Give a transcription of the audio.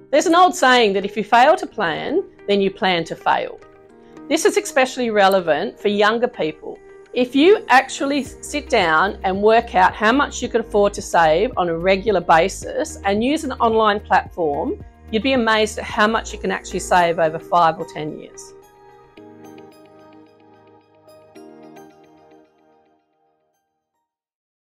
There's an old saying that if you fail to plan, then you plan to fail. This is especially relevant for younger people. If you actually sit down and work out how much you can afford to save on a regular basis and use an online platform, you'd be amazed at how much you can actually save over 5 or 10 years.